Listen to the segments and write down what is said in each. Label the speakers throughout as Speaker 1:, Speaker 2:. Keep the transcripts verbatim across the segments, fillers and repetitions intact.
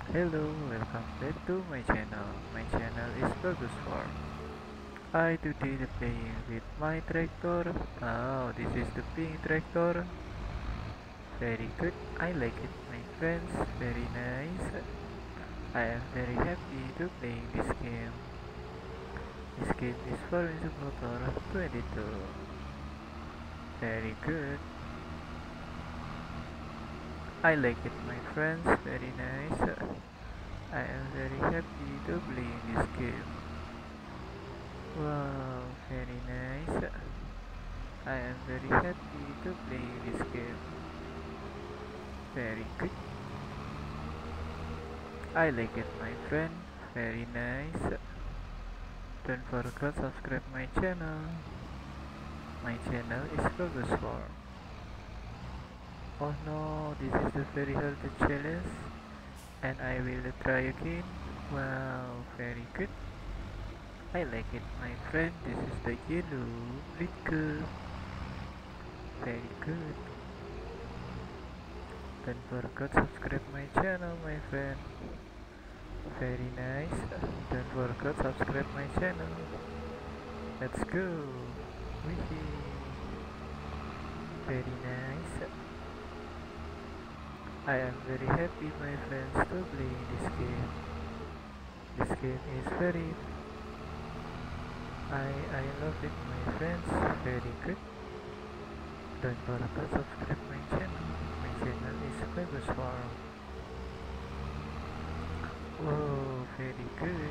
Speaker 1: Hello, welcome back to my channel. My channel is Bagus Farm. I today the playing with my tractor. Oh, this is the pink tractor. Very good. I like it, my friends. Very nice. I am very happy to playing this game. This game is Farming Simulator twenty-two. Very good. I like it, my friends. Very nice. I am very happy to playing this game. Wow, very nice. I am very happy to play this game. Very good. I like it, my friend. Very nice. Don't forget subscribe my channel. My channel is Bagus Farm. Oh no, this is a very hard challenge, and I will try again. Wow, very good. I like it, my friend. This is the yellow liquor. Very good. Don't forget subscribe my channel, my friend. Very nice. Don't forget subscribe my channel. Let's go. Wee. Very nice. I am very happy, my friends, to play this game. This game is very. I I love it, my friends. Very good. Don't forget subscribe my channel. My channel is Bagus Farm. Whoa, very good.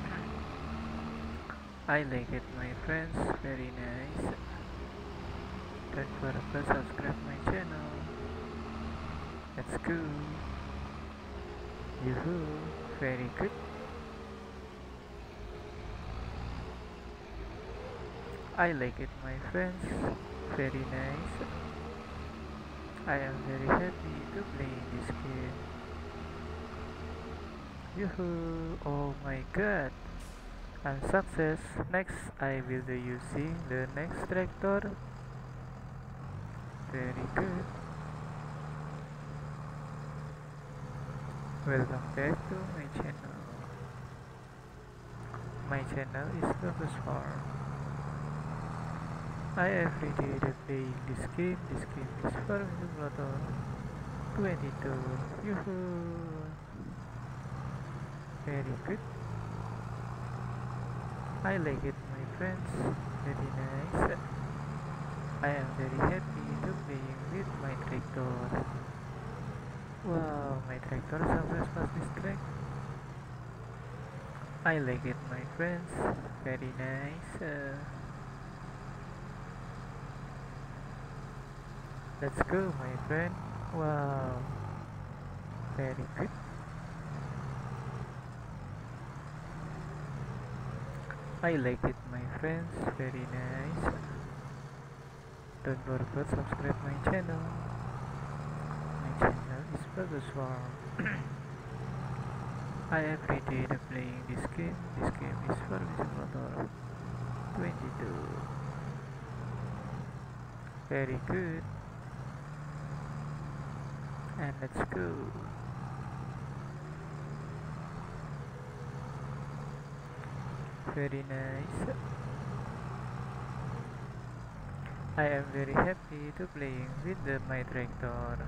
Speaker 1: I like it, my friends. Very nice. Don't forget subscribe my channel. Let's go. Yoo-hoo. Very good. I like it, my friends. Very nice. I am very happy to play this game. Yoo-hoo. Oh my god. I'm success. Next, I will be using the next tractor. Very good. Welcome back to my channel. My channel is Bagus Farm. I every day playing this game. This game is Farming Simulator twenty-two. Yoo-hoo! Very good. I like it, my friends. Very nice. I am very happy to playing with my tractor. Wow, my tractor success past this track. I like it, my friends. Very nice. Uh, let's go, my friend. Wow, very good. I like it, my friends. Very nice. Don't forget subscribe my channel. My channel is Bagus Farm. I every day playing this game. This game is Farming Simulator twenty-two. Very good. And let's go. Very nice. I am very happy to playing with the, my tractor.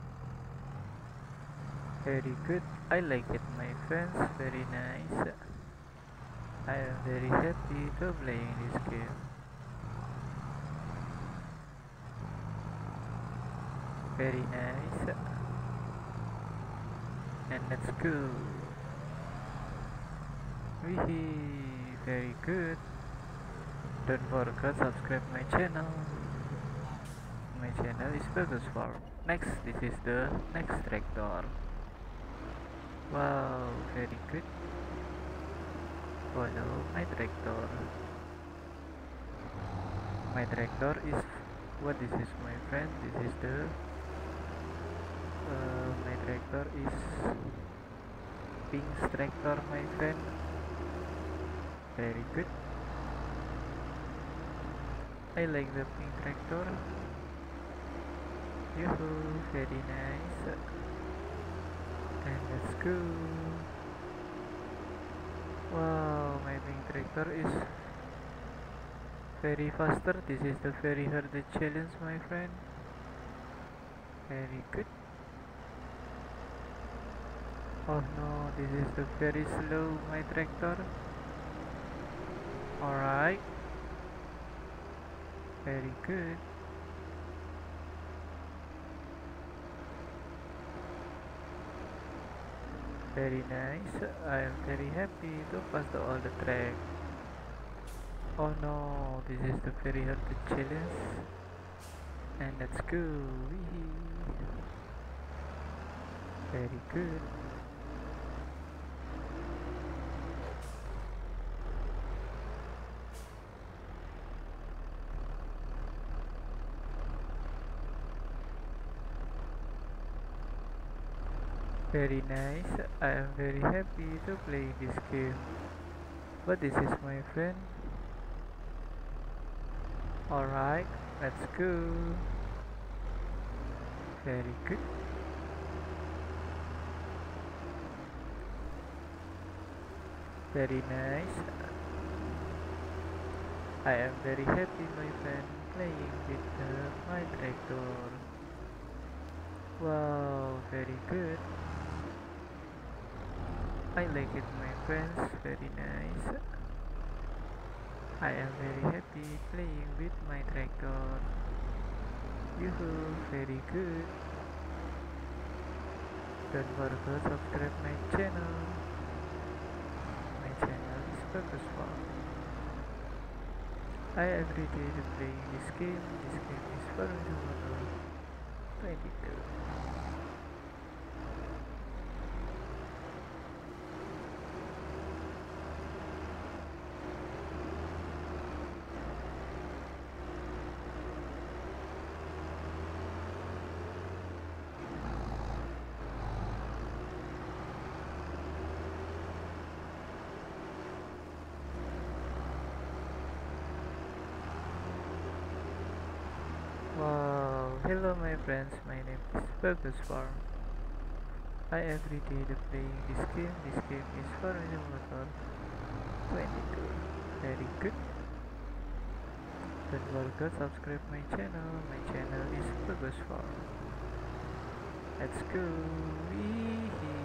Speaker 1: Very good. I like it, my friends. Very nice. I am very happy to playing this game. Very nice. And let's go. Wee, very good. Don't forget subscribe my channel. My channel is Bagus Farm. Next, this is the next tractor. Wow, very good. Follow my tractor. My tractor is what this is, my friend. This is the uh, my tractor is pink tractor, my friend. Very good. I like the pink tractor. Yoo-hoo, very nice. And let's go. Wow, my pink tractor is very faster. This is the very hard challenge, my friend. Very good. Oh no, this is the very slow, my tractor. Alright. Very good. Very nice. I am very happy to pass the all the track. Oh no, this is the very hard challenge. And let's go. Wee. Very good. Very nice. I am very happy to play this game. But this is my friend. Alright, let's go. Very good. Very nice. I am very happy, my friend, playing with uh, my tractor. Wow, very good. I like it, my friends. Very nice. I am very happy playing with my tractor. Yoo-hoo, very good. Don't forget subscribe my channel. My channel is Bagus Farm. I every day to playing this game. This game is Farming Simulator twenty-two. Wow, hello my friends, my name is Bagus Farm. I every day to playing this game. This game is Farming Simulator twenty-two. Very good. Don't forget subscribe my channel. My channel is Bagus Farm. Let's go. Wee-hee.